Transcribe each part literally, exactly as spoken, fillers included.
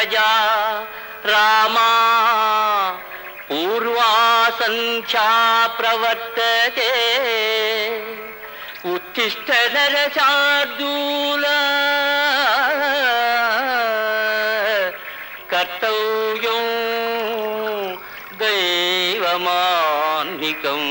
పంకజా రామా పూర్వా సంఖ్యా ప్రవర్తతే ఉత్తిష్ట నరశార్దూల కర్తవ్యం దైవమాన్నికం.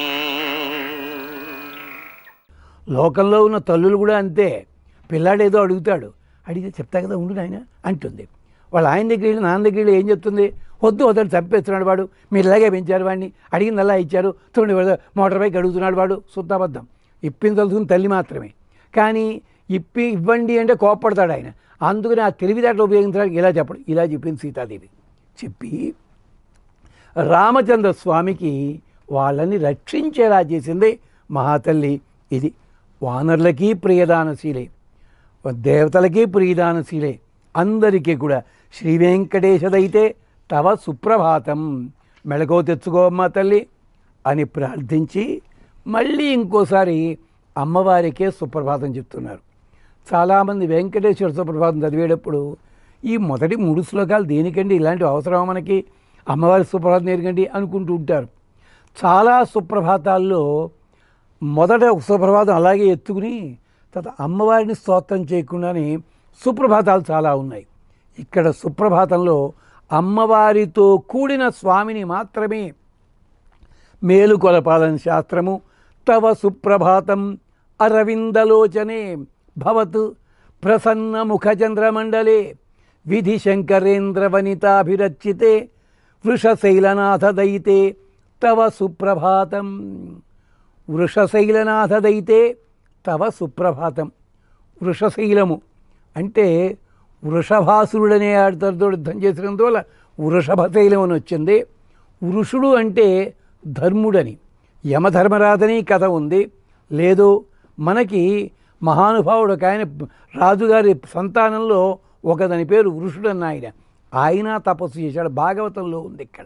లోకంలో ఉన్న తల్లులు కూడా అంతే. పిల్లాడు ఏదో అడుగుతాడు, అడిగితే చెప్తా కదా ఉండు నాయన అంటుంది. వాళ్ళు ఆయన దగ్గర వెళ్ళి నాన్న దగ్గర వెళ్ళి ఏం చెప్తుంది, వద్దు వద్దని చంపేస్తున్నాడు వాడు, మీరు ఇలాగే పెంచారు వాడిని, అడిగింది అలా ఇచ్చారు, చూడండి మోటార్ బైక్ అడుగుతున్నాడు వాడు, శుద్ధాబద్ధం. ఇప్పిన తలుచుకుని తల్లి మాత్రమే. కానీ ఇప్పి ఇవ్వండి అంటే కోప్పడతాడు ఆయన. అందుకని ఆ తెలివితేటలు ఉపయోగించడానికి ఇలా చెప్పడు. ఇలా చెప్పింది సీతాదేవి. చెప్పి రామచంద్ర స్వామికి వాళ్ళని రక్షించేలా చేసింది మహాతల్లి. ఇది వానరులకి ప్రియదానశీలే, దేవతలకి ప్రియదానశీలే, అందరికీ కూడా. శ్రీ వెంకటేశదైతే తవ సుప్రభాతం, మెళకువ తెచ్చుకోమ్మా తల్లి అని ప్రార్థించి మళ్ళీ ఇంకోసారి అమ్మవారికే సుప్రభాతం చెప్తున్నారు. చాలామంది వెంకటేశ్వర సుప్రభాతం చదివేటప్పుడు ఈ మొదటి మూడు శ్లోకాలు దేనికండి, ఇలాంటి అవసరం మనకి, అమ్మవారి సుప్రభాతం దేనికండి అనుకుంటూ ఉంటారు. చాలా సుప్రభాతాల్లో మొదట సుప్రభాతం అలాగే ఎత్తుకుని తర్వాత అమ్మవారిని స్తోత్రం చేయకుండానే సుప్రభాతాలు చాలా ఉన్నాయి. ఇక్కడ సుప్రభాతంలో అమ్మవారితో కూడిన స్వామిని మాత్రమే మేలుకొలపాలని శాస్త్రము. తవ సుప్రభాతం అరవిందలోచనే భవతు ప్రసన్న ముఖచంద్రమండలే విధి శంకరేంద్ర వనితాభిరచితే వృషశైలనాథ దయితే తవ సుప్రభాతం. వృషశైలనాథ దయితే తవ సుప్రభాతం. వృషశైలము అంటే వృషభాసురుడనే ఆడితో యుద్ధం చేసినందువల్ల వృషభశైలం అని వచ్చింది. వృషుడు అంటే ధర్ముడని, యమధర్మరాజని కథ ఉంది. లేదు మనకి మహానుభావుడు ఒక ఆయన రాజుగారి సంతానంలో ఒకదని పేరు వృషుడన్న ఆయన, ఆయన తపస్సు చేశాడు, భాగవతంలో ఉంది. ఇక్కడ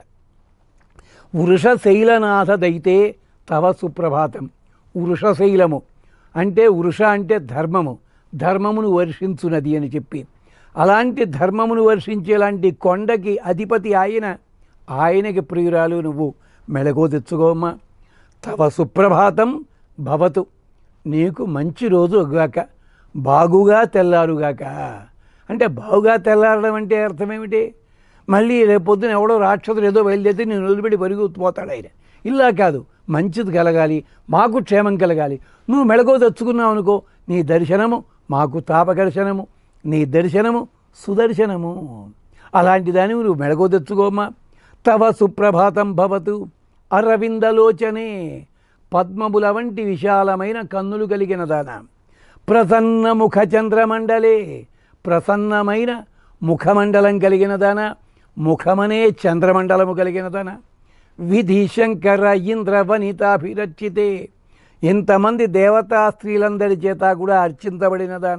వృషశైలనాథ దైతే తవ సుప్రభాతం. వృషశైలము అంటే వృష అంటే ధర్మము, ధర్మమును వర్షించునది అని చెప్పి, అలాంటి ధర్మమును వర్షించేలాంటి కొండకి అధిపతి ఆయన, ఆయనకి ప్రియురాలు నువ్వు, మెళకువ తెచ్చుకోమ్మా. తవ సుప్రభాతం భవతు, నీకు మంచి రోజు గాక, బాగుగా తెల్లారుగాక. అంటే బాగుగా తెల్లారడం అంటే అర్థమేమిటి, మళ్ళీ రేపొద్దున ఎవడో రాక్షసుడు ఏదో బయలుదేరితే నేను వదిలిపెట్టి పరిగెత్తిపోతాడు ఆయన. ఇలా కాదు, మంచిది కలగాలి, మాకు క్షేమం కలగాలి. నువ్వు మెళకువ తెచ్చుకున్నావు అనుకో, నీ దర్శనము మాకు తాపకర్శనము, నీ దర్శనము సుదర్శనము. అలాంటి దాన్ని నువ్వు మెళకువ తెచ్చుకోమ్మా. తవ సుప్రభాతం భవతు అరవిందలోచనే, పద్మముల వంటి విశాలమైన కన్నులు కలిగిన దాన, ప్రసన్న ముఖ చంద్రమండలే, ప్రసన్నమైన ముఖమండలం కలిగిన దాన, ముఖమనే చంద్రమండలము కలిగిన దాన, విధి శంకర ఇంద్ర వనితాభిరచితే, ఇంతమంది దేవతా స్త్రీలందరి చేత కూడా అర్చించబడిన దాన,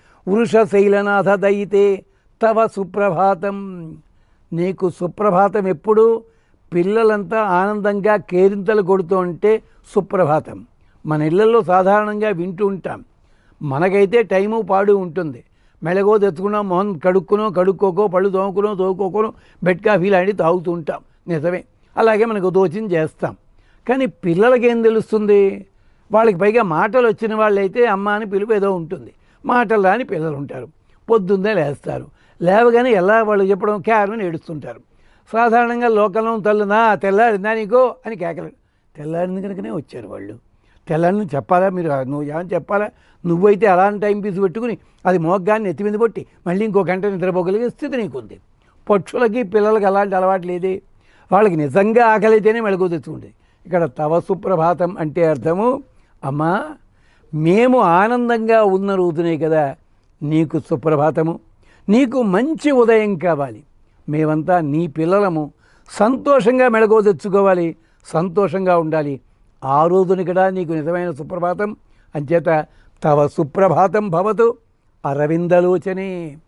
వృషశైలనాథ దయితే తవ సుప్రభాతం. నీకు సుప్రభాతం ఎప్పుడు పిల్లలంతా ఆనందంగా కేరింతలు కొడుతూ ఉంటే సుప్రభాతం. మన ఇళ్లలో సాధారణంగా వింటూ ఉంటాం. మనకైతే టైము పాడు ఉంటుంది. మెళకువ తెచ్చుకున్నాం, మొహం కడుక్కునో కడుక్కోకో, పళ్ళు తోముకునో తోముకోకనో, బెడ్ కాఫీ లాంటివి తాగుతూ ఉంటాం. నిజమే, అలాగే మనకు దోచింది చేస్తాం. కానీ పిల్లలకేం తెలుస్తుంది, వాళ్ళకి పైగా మాటలు వచ్చిన వాళ్ళైతే అమ్మ అని పిలుపు ఏదో ఉంటుంది, మాటలు రాని పిల్లలు ఉంటారు. పొద్దున్నే లేస్తారు, లేవగానే ఎలా వాళ్ళు చెప్పడం క్యారు అని ఏడుస్తుంటారు. సాధారణంగా లోకంలో తల్లునా తెల్లారిందా నీకో అని కేకలు, తెల్లారింది కనుకనే వచ్చారు వాళ్ళు. తెల్లారిని చెప్పాలా మీరు, నువ్వు ఏమని చెప్పాలా, నువ్వైతే అలాంటి టైం పీసు పెట్టుకుని అది మోగ్గాన్ని ఎత్తి మీద కొట్టి మళ్ళీ ఇంకో గంట నిద్రపోగలిగే స్థితి నీకుంది. పక్షులకి పిల్లలకి అలాంటి అలవాటు లేదే, వాళ్ళకి నిజంగా ఆకలి అయితేనే మెళకువ తెచ్చుకుంటుంది. ఇక్కడ తవ సుప్రభాతం అంటే అర్థము, అమ్మా మేము ఆనందంగా ఉన్న రోజునే కదా నీకు సుప్రభాతము, నీకు మంచి ఉదయం కావాలి, మేమంతా నీ పిల్లలము, సంతోషంగా మెళకువ తెచ్చుకోవాలి, సంతోషంగా ఉండాలి. ఆ రోజుని కూడా నీకు నిజమైన సుప్రభాతం. అంచేత తవ సుప్రభాతం భవతు అరవిందలోచనే,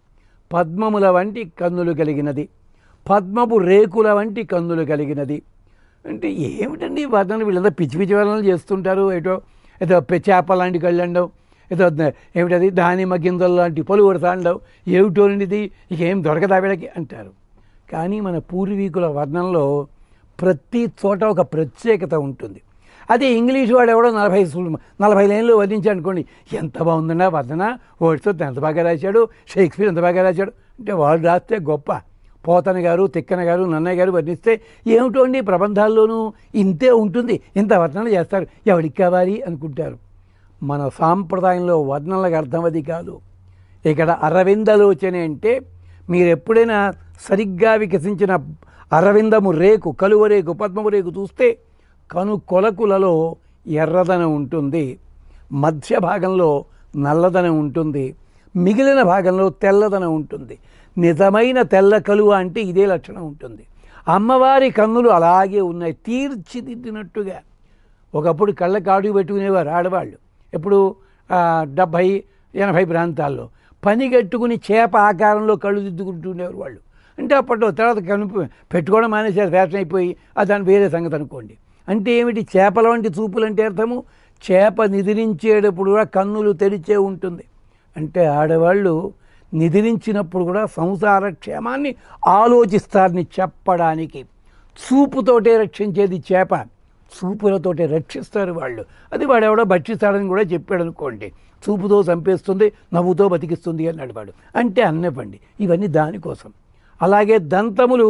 పద్మముల వంటి కన్నులు కలిగినది, పద్మపు రేకుల వంటి కన్నులు కలిగినది. అంటే ఏమిటండి వర్ణన, వీళ్ళంతా పిచ్చి పిచ్చి వర్ణనలు చేస్తుంటారు. ఏటో ఏదో చేప లాంటి కళ్ళండవు, ఏదో ఏమిటది దానిమ్మ గింజలు లాంటి పలువురు తాండవు ఏమిటోనిది ఇక ఏం దొరకదా వీళ్ళకి అంటారు. కానీ మన పూర్వీకుల వర్ణంలో ప్రతి చోట ఒక ప్రత్యేకత ఉంటుంది. అదే ఇంగ్లీష్ వాడు ఎవడో నలభై నలభై లైన్లు వర్ణించాడు అనుకోండి, ఎంత బాగుందన్నా వర్ణన, ఓడితో ఎంత బాగా రాశాడు, షేక్స్పియర్ ఎంత బాగా రాశాడు అంటే వాళ్ళు రాస్తే గొప్ప. పోతన గారు, తిక్కన గారు, నన్నయ్య గారు వర్ణిస్తే ఏమిటోండి ప్రబంధాల్లోనూ ఇంతే ఉంటుంది, ఇంత వర్ణన చేస్తారు, ఎవరికి కావాలి అనుకుంటారు. మన సాంప్రదాయంలో వర్ణనలకు అర్థం అది కాదు. ఇక్కడ అరవిందలోచన అంటే మీరు ఎప్పుడైనా సరిగ్గా వికసించిన అరవిందము రేకు, కలువ రేకు, పద్మము రేకు చూస్తే కను కొలకులలో ఎర్రదనం ఉంటుంది, మధ్య భాగంలో నల్లదనం ఉంటుంది, మిగిలిన భాగంలో తెల్లదనం ఉంటుంది. నిజమైన తెల్ల కలువ అంటే ఇదే లక్షణం ఉంటుంది. అమ్మవారి కన్నులు అలాగే ఉన్నాయి, తీర్చిదిద్దినట్టుగా. ఒకప్పుడు కళ్ళ కాడు పెట్టుకునేవారు ఆడవాళ్ళు, ఎప్పుడు డెబ్భై ఎనభై ప్రాంతాల్లో పని కట్టుకుని చేప ఆకారంలో కళ్ళు దిద్దుకుంటుండేవారు వాళ్ళు. అంటే అప్పట్లో తర్వాత కనుపు పెట్టుకోవడం మానేసారు, ఫ్యాషన్ అయిపోయి, అది దాని వేరే సంగతి అనుకోండి. అంటే ఏమిటి, చేపల వంటి చూపులు అంటే అర్థము చేప నిద్రించేటప్పుడు కూడా కన్నులు తెరిచే ఉంటుంది. అంటే ఆడవాళ్ళు నిద్రించినప్పుడు కూడా సంసార క్షేమాన్ని ఆలోచిస్తారని చెప్పడానికి. చూపుతోటే రక్షించేది చేప, చూపులతోటే రక్షిస్తారు వాళ్ళు. అది వాడెవడో భక్షిస్తాడని కూడా చెప్పాడు అనుకోండి, చూపుతో చంపేస్తుంది, నవ్వుతో బతికిస్తుంది అన్నాడు వాడు. అంటే అన్నపండి ఇవన్నీ దానికోసం. అలాగే దంతములు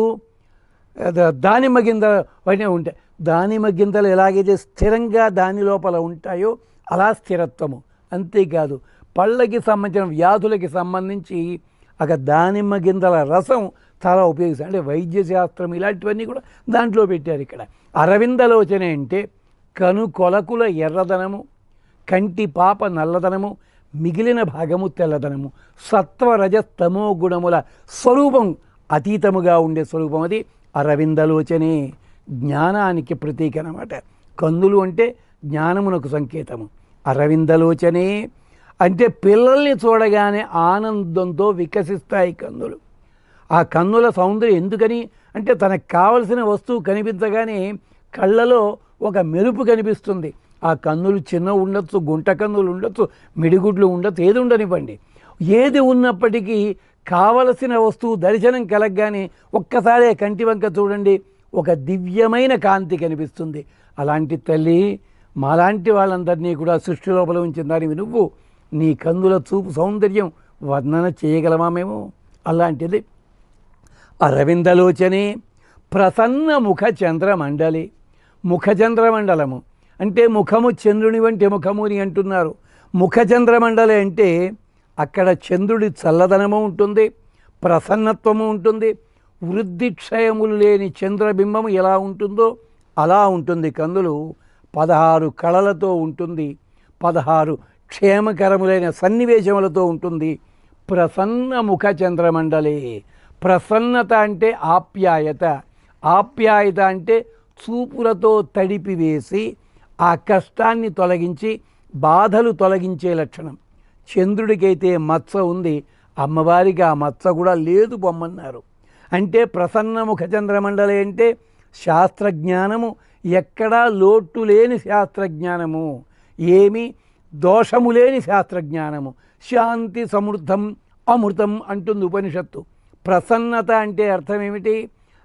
దానిమ్మ గింజ అవన్నీ ఉంటాయి. దానిమ్మ గింజలు ఎలాగైతే స్థిరంగా దాని లోపల ఉంటాయో అలా స్థిరత్వము. అంతేకాదు పళ్ళకి సంబంధించిన వ్యాధులకి సంబంధించి అక్కడ దానిమ్మ గింజల రసం చాలా ఉపయోగిస్తారు. అంటే వైద్య శాస్త్రం ఇలాంటివన్నీ కూడా దాంట్లో పెట్టారు. ఇక్కడ అరవిందలోచన అంటే కను కొలకుల ఎర్రదనము, కంటి పాప నల్లదనము, మిగిలిన భాగము తెల్లదనము, సత్వరజ తమో గుణముల స్వరూపం అతీతముగా ఉండే స్వరూపం అది అరవిందలోచనే. జ్ఞానానికి ప్రతీక అన్నమాట. కన్నులు అంటే జ్ఞానమునకు సంకేతము. అరవిందలోచనే అంటే పిల్లల్ని చూడగానే ఆనందంతో వికసిస్తాయి కన్నులు. ఆ కన్నుల సౌందర్యం ఎందుకని అంటే తనకు కావలసిన వస్తువు కనిపించగానే కళ్ళలో ఒక మెరుపు కనిపిస్తుంది. ఆ కన్నులు చిన్న ఉండొచ్చు, గుంట కన్నులు ఉండొచ్చు, మిడిగుడ్లు ఉండొచ్చు, ఏది ఉండనివ్వండి. ఏది ఉన్నప్పటికీ కావలసిన వస్తువు దర్శనం కలగగానే ఒక్కసారి కంటి వంక చూడండి, ఒక దివ్యమైన కాంతి కనిపిస్తుంది. అలాంటి తల్లి మాలాంటి వాళ్ళందరినీ కూడా సృష్టి లోపల ఉంచిందానివి నువ్వు. నీ కందుల చూపు సౌందర్యం వర్ణన చేయగలమా మేము? అలాంటిది అరవిందలోచనే. ప్రసన్న ముఖ చంద్రమండలి. ముఖ చంద్రమండలము అంటే ముఖము చంద్రుని వంటి ముఖము అని అంటున్నారు. ముఖ చంద్రమండలి అంటే అక్కడ చంద్రుడి చల్లదనము ఉంటుంది, ప్రసన్నత్వము ఉంటుంది. వృద్ధి క్షయములు లేని చంద్రబింబము ఎలా ఉంటుందో అలా ఉంటుంది. కందులు పదహారు కళలతో ఉంటుంది, పదహారు క్షేమకరములైన సన్నివేశములతో ఉంటుంది. ప్రసన్న ముఖ చంద్రమండలి. ప్రసన్నత అంటే ఆప్యాయత, ఆప్యాయత అంటే చూపులతో తడిపివేసి ఆ కష్టాన్ని తొలగించి బాధలు తొలగించే లక్షణం. చంద్రుడికైతే మత్స ఉంది, అమ్మవారికి ఆ మత్స కూడా లేదు బొమ్మన్నారు. అంటే ప్రసన్న ముఖ చంద్రమండలి అంటే శాస్త్రజ్ఞానము ఎక్కడా లోటు లేని శాస్త్రజ్ఞానము, ఏమి దోషము లేని శాస్త్రజ్ఞానము. శాంతి సమృద్ధం అమృతం అంటుంది ఉపనిషత్తు. ప్రసన్నత అంటే అర్థం ఏమిటి?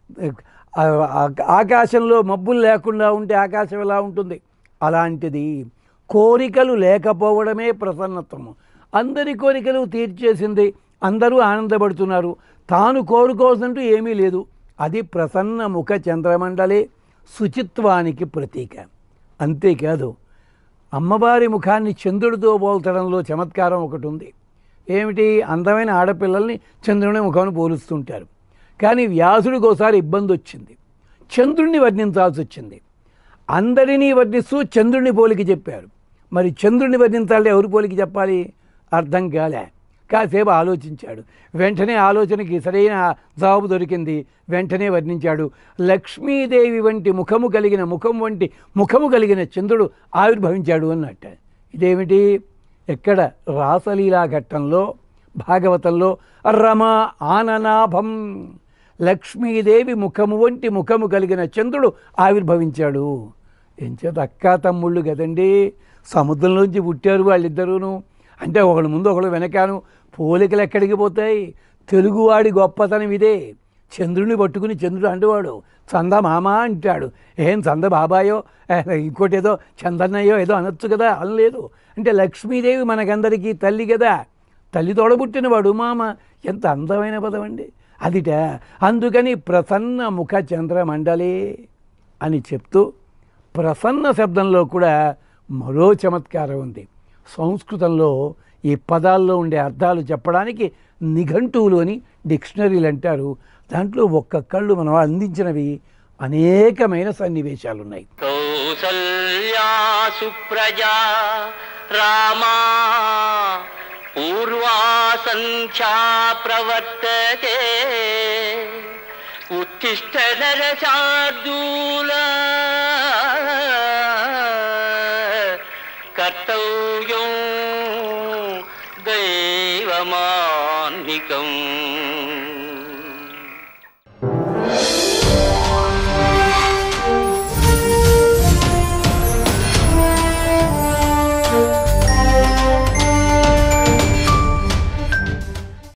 ఆకాశంలో మబ్బులు లేకుండా ఉంటే ఆకాశం ఎలా ఉంటుంది అలాంటిది. కోరికలు లేకపోవడమే ప్రసన్నత్వము. అందరి కోరికలు తీర్చేసింది, అందరూ ఆనందపడుతున్నారు, తాను కోరుకోవాల్సినట్టు ఏమీ లేదు. అది ప్రసన్న ముఖ చంద్రమండలే, శుచిత్వానికి ప్రతీక. అంతేకాదు అమ్మవారి ముఖాన్ని చంద్రుడితో పోల్చడంలో చమత్కారం ఒకటి ఉంది. ఏమిటి? అందమైన ఆడపిల్లల్ని చంద్రుని ముఖాన్ని పోలుస్తుంటారు. కానీ వ్యాసుడికి ఒకసారి ఇబ్బంది వచ్చింది, చంద్రుడిని వర్ణించాల్సి వచ్చింది. అందరినీ వర్ణిస్తూ చంద్రుడిని పోలికి చెప్పారు. మరి చంద్రుడిని వర్ణించాలంటే ఎవరి పోలికి చెప్పాలి? అర్థం కాలే. కాసేపు ఆలోచించాడు, వెంటనే ఆలోచనకి సరైన జవాబు దొరికింది. వెంటనే వర్ణించాడు. లక్ష్మీదేవి వంటి ముఖము కలిగిన ముఖం వంటి ముఖము కలిగిన చంద్రుడు ఆవిర్భవించాడు అన్నట్ట. ఇదేమిటి? ఎక్కడ? రాసలీలా ఘట్టంలో భాగవతంలో రమ ఆననాభం, లక్ష్మీదేవి ముఖము వంటి ముఖము కలిగిన చంద్రుడు ఆవిర్భవించాడు. ఎంచేత అక్కా తమ్ముళ్ళు కదండి, సముద్రంలోంచి పుట్టారు వాళ్ళిద్దరూను. అంటే ఒకళ్ళ ముందు ఒకళ్ళు వెనకాను పోలికలు ఎక్కడికి పోతాయి? తెలుగువాడి గొప్పతనం ఇదే. చంద్రుని పట్టుకుని చంద్రుడు అంటువాడు చంద మామ అంటాడు. ఏం చంద బాబాయో ఇంకోటి ఏదో చందన్నయ్యో ఏదో అనొచ్చు కదా, అనలేదు. అంటే లక్ష్మీదేవి మనకందరికీ తల్లి కదా, తల్లి తోడబుట్టినవాడు మామ. ఎంత అందమైన పదం అండి అదిట. అందుకని ప్రసన్న ముఖ చంద్రమండలే అని చెప్తూ ప్రసన్న శబ్దంలో కూడా మరో చమత్కారం ఉంది. సంస్కృతంలో ఈ పదాల్లో ఉండే అర్థాలు చెప్పడానికి నిఘంటువులు అని డిక్షనరీలు అంటారు. దాంట్లో ఒక్కొక్కళ్ళు మనం అందించినవి అనేకమైన సన్నివేశాలు ఉన్నాయి. కౌసల్యా సుప్రజా రామా పూర్వా సంధ్యా ప్రవర్తతే ఉత్తిష్ట నరశార్దూల కర్తవ్యం దైవమాన్వికం.